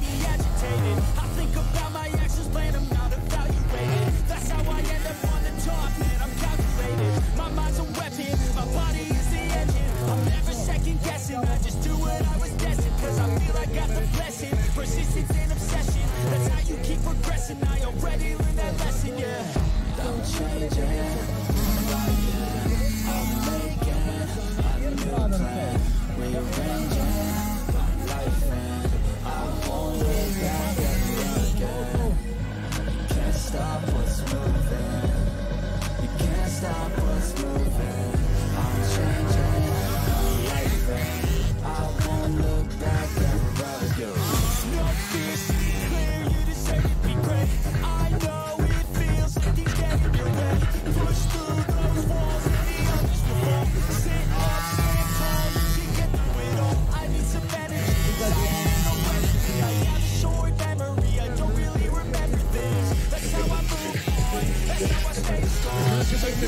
me agitated. I think about my actions, plan them out, evaluate it. That's how I end up on the top, man, I'm calculated. My mind's a weapon, my body is the engine. I'm never second guessing, I just do what I was destined. Cause I feel I got the blessing, persistence and obsession. That's how you keep progressing, I already learned that lesson, yeah. Don't change it, I'm making a new plan, rearranging my life and I won't look back ever again. You can't stop what's moving, you can't stop what's moving. I'm changing my life and I won't look back ever again. No fear, see clear, you deserve to be great. I know it feels like you get in your way. Push through those walls and the others will fall. Sit up, stand tall, you can get through it all. I need some energy, anxiety, no remedy. I have a short memory, I don't really remember things. That's how I move on, that's how I stay strong. And I feel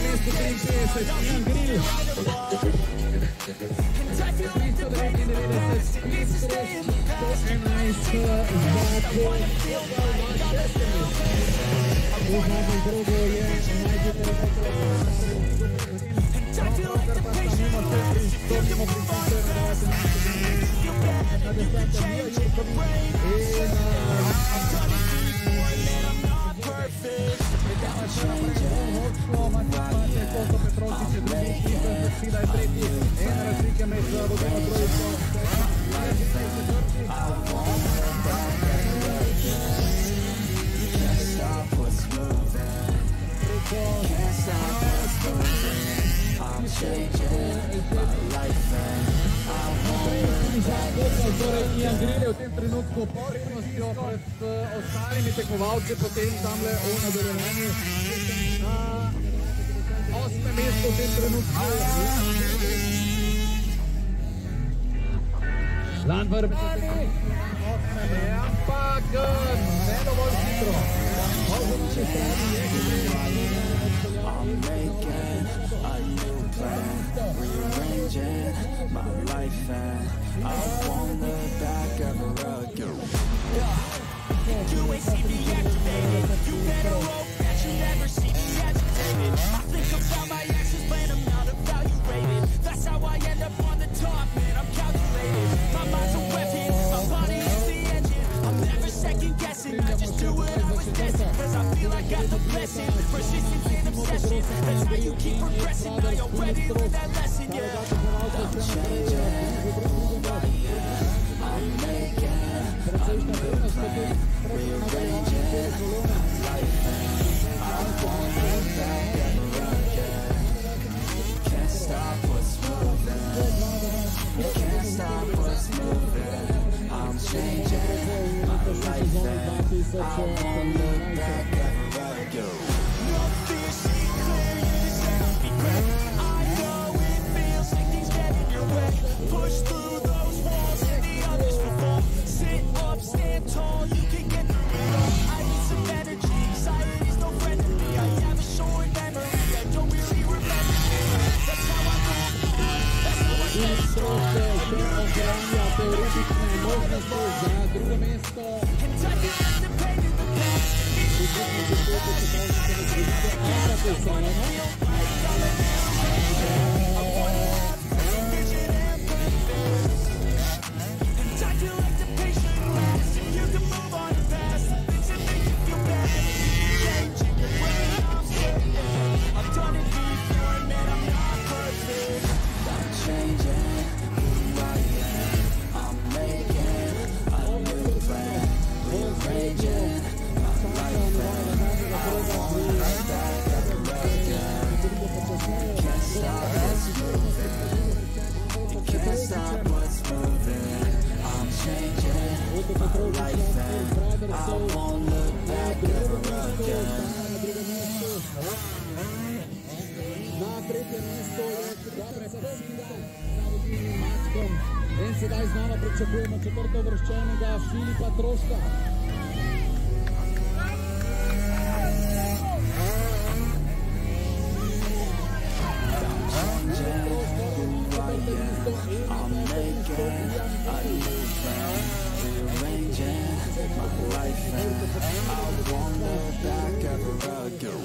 like the pain in the past, it needs to stay in the past. I wanna feel right, gotta feel okay. I wanna drugo je najbolje and I feel like the patient lives. You can move on fast. Feel bad and you can change your brain. I've done it before, man, I'm not perfect. Without changing Ian Grilli v tem trenutku prednostjo pred ostalimi tekmovalci, potem tamle v nadaljevanju na 8. mestu v tem trenutku. Landwehr ampak ne dovolj hitro. I'm making a new plan, rearranging my life and I won't look back ever again. You ain't see me activated, you better hope that you never see me agitated. I think about my actions, plan them out, evaluated. That's how I end up on the top, man, I'm calculated. My mind's a weapon, my body is the engine. I'm never second guessing, I just do what I was destined. Cause I feel I got the blessing, persistence and obsession. That's how you keep progressing, I already learned that lesson, yeah. I'm changing, I'm making a new plan, rearranging my life and I won't look back ever again. You can't stop what's moving, you can't stop what's moving. I'm changing my life and I won't look back ever again. No fear, see clear, you deserve to be great. I know it feels like things get in your way. Push through those walls and the others will fall. Sit up, stand tall, you can get through it all. I need some energy, anxiety's no friend to me. I have a short memory, I don't really remember things. That's how I move on, that's how I stay strong. And I feel like the pain in the past, it needs to stay in the past. I wanna feel right, gotta feel okay. I wanna have a vision and purpose. And I feel like the patient lasts. If you can move on past the things that make you feel bad, changing your brain, I'm certain. I've done it before, man, I'm not perfect. I'm changing who I am. I'm making a new plan, rearranging my life and I won't look back ever again. You can't stop what's moving, you can't stop what's moving. I'm changing my life and I won't look back ever again. Na tretje mesto je Mačkom. In sedaj znova pričakujemo četrtovrščenega Filipa Troška. I'm making a new plan, rearranging life, and I won't look back ever again.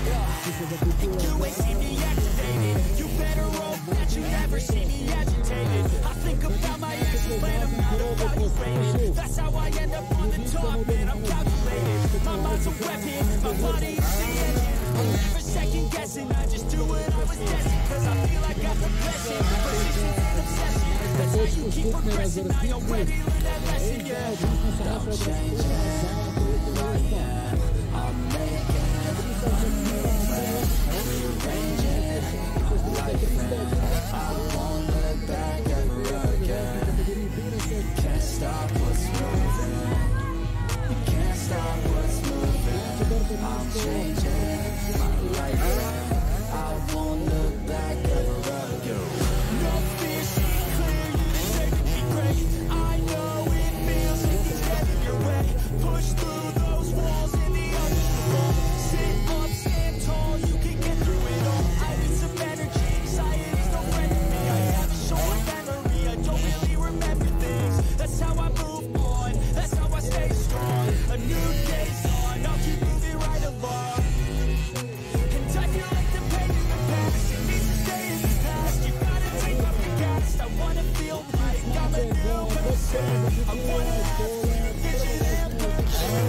You ain't see me agitated. You better hope that you never see me agitated. I think about my actions, but I'm not evaluated. That's how I end up on the top, man, I'm calculated. My mind's a weapon, my body is the engine. I'm never second guessing, I just do what I was destined. Cause I feel I got the blessing, persistence and obsession. That's how you keep progressing, I already learned that lesson, yeah. Don't change who I am. I'm making a new plan, rearranging my life, and I won't look back ever again. You can't stop what's moving. You can't stop what's moving. I'm changing my life, and I won't look back ever again. No fear, see clear, you deserve to be great. I know it feels like it's heading your way. Push through those walls and the others will fall. Sit up, stand tall, you can get through it all. I need some energy, anxiety's no friend to me. I have a short memory, I don't really remember things. That's how I move on, that's how I stay strong. A new day's on, I'll keep moving right along. And I feel like the pain in the past, it needs to stay in the past. You gotta take off the gas, I wanna feel like I'm a new person. I wanna have clear vision and purpose.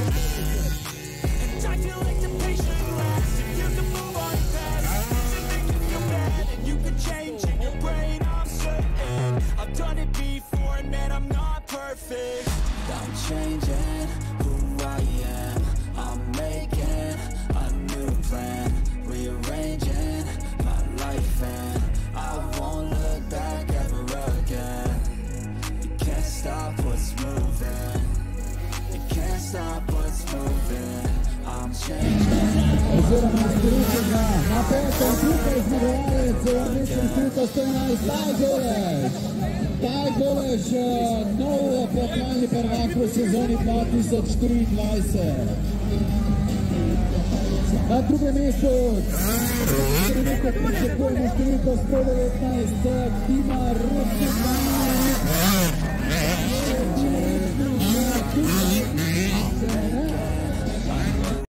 And I feel like the patient lasts. If you can move on fast, doesn't make you feel bad. And you can change in your brain, I'm certain. I've done it before, and man, I'm not perfect. I'm changing who I am. I'm making a new plan, rearranging my life, and I won't look back ever again. You can't stop what's moving. You can't stop what's moving. I'm changing. Oziroma izkoristega na petem tukaj zmagovalec, mislim, tukaj stoji na Taj Golež. Taj Golež, nov pokalni prvak v sezoni 2023. Na drugem mestu trenutno pričakujemo številko 119 Tima Rustić.